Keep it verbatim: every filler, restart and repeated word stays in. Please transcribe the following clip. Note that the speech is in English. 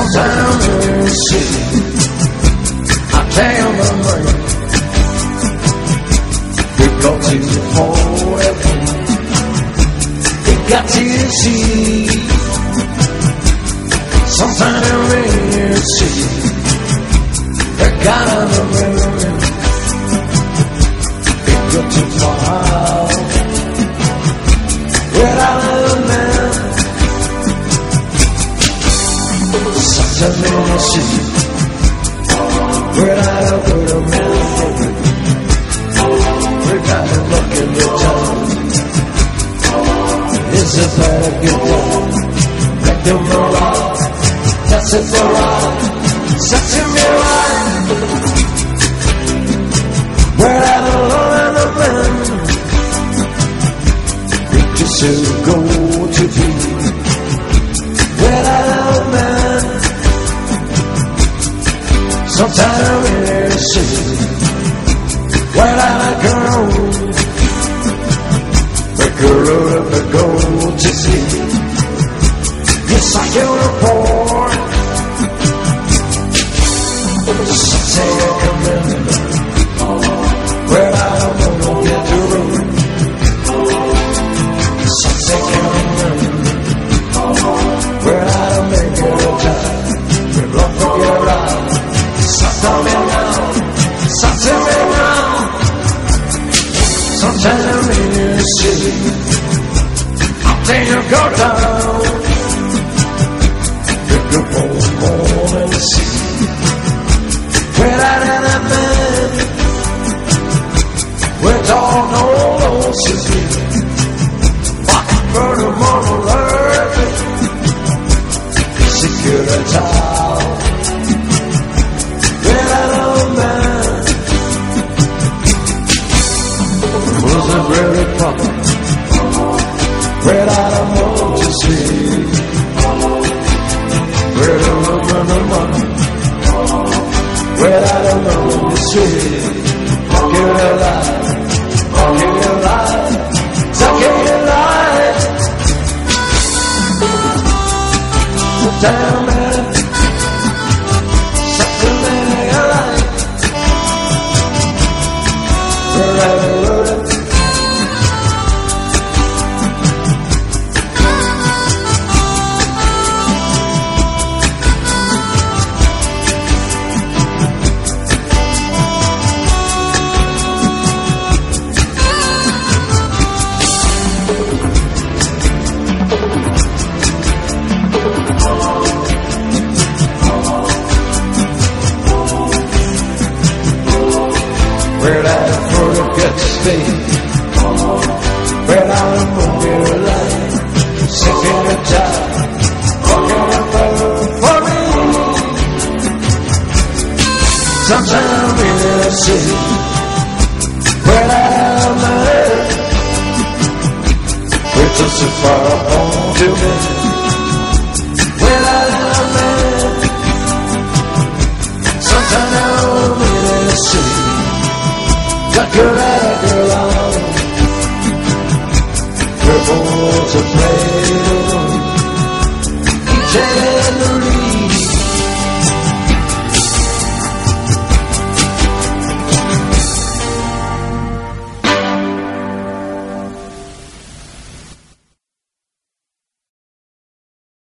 Sometime in the city, I tell my mind, we got to forever. We got to see. Sometime in the city, I got a memory. We got too far without a man. Sometime in the city, without a word of man. We got to look in the town. It's a better good time. Make them rock. That's it for all. Set to me right. Where I belong and the man. We just to go to be. Where I love man. Sometime in the city. Where I go. Make a road up and go to see. Yes, I can report. Say I come in where I don't know get to room. Say come in where I don't make it a time. We're going to get out. Something now, something now. Sometime in the city, I'll take you go down. You go more than see. Where I am man, with all no losses here, walking for the moral earth, secure a town. Where I am man, was a very problem. Where I am want to see, where I am the money. Where I don't know the city, walking alive, walking alive, talking alive. Damn man, something that I like. Where I don't know it. Where I forget to stay, where I won't be alive, sinking a time, walking up for me. Sometime in the city, where I'm at, we're just so far home to me. Where I'm at, sometime I'm in the city. Got good at a girl on. We're born to play. Each